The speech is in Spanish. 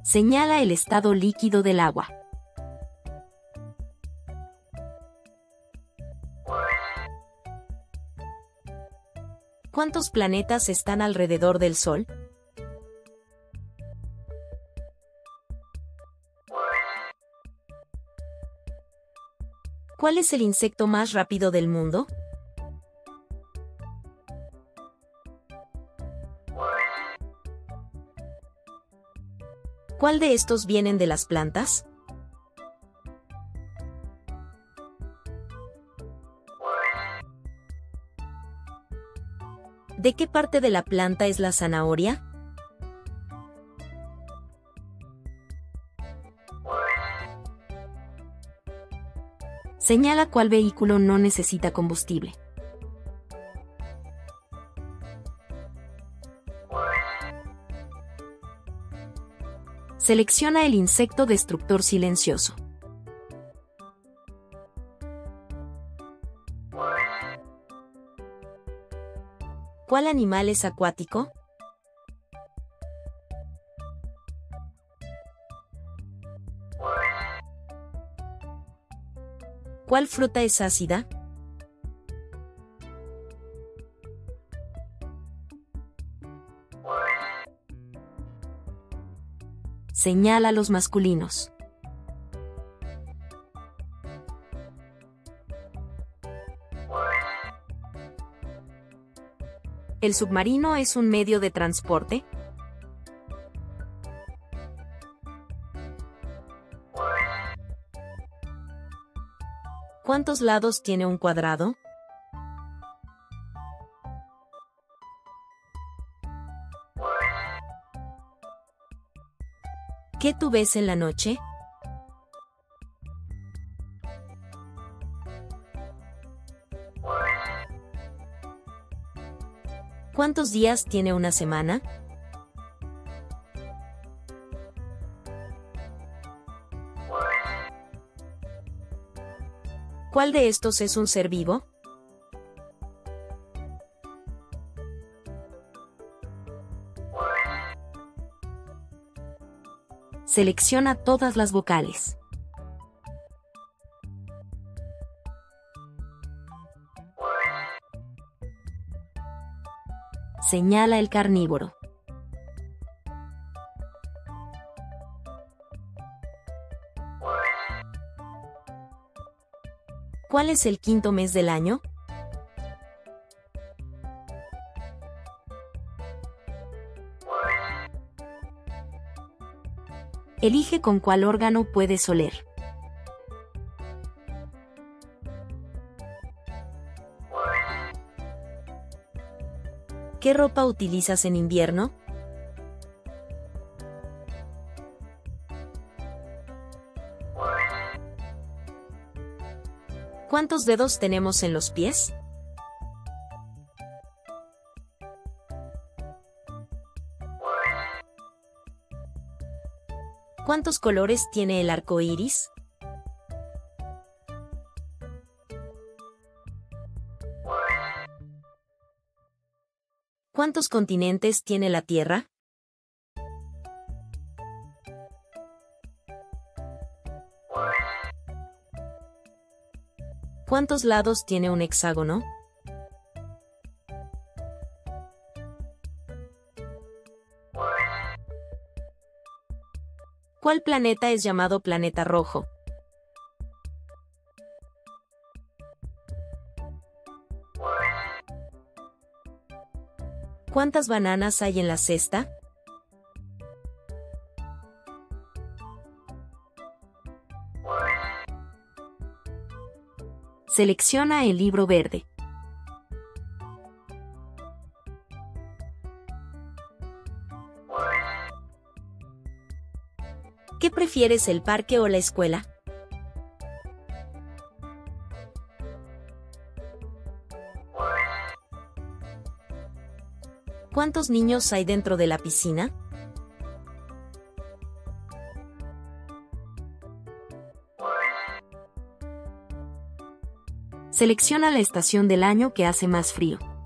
Señala el estado líquido del agua. ¿Cuántos planetas están alrededor del Sol? ¿Cuál es el insecto más rápido del mundo? ¿Cuál de estos vienen de las plantas? ¿De qué parte de la planta es la zanahoria? Señala cuál vehículo no necesita combustible. Selecciona el insecto destructor silencioso. ¿Cuál animal es acuático? ¿Cuál fruta es ácida? Señala los masculinos. ¿El submarino es un medio de transporte? ¿Cuántos lados tiene un cuadrado? ¿Qué tú ves en la noche? ¿Cuántos días tiene una semana? ¿Cuál de estos es un ser vivo? Selecciona todas las vocales. Señala el carnívoro. ¿Cuál es el quinto mes del año? Elige con cuál órgano puedes oler. ¿Qué ropa utilizas en invierno? ¿Cuántos dedos tenemos en los pies? ¿Cuántos colores tiene el arco iris? ¿Cuántos continentes tiene la Tierra? ¿Cuántos lados tiene un hexágono? ¿Cuál planeta es llamado planeta rojo? ¿Cuántas bananas hay en la cesta? Selecciona el libro verde. ¿Qué prefieres, el parque o la escuela? ¿Cuántos niños hay dentro de la piscina? Selecciona la estación del año que hace más frío.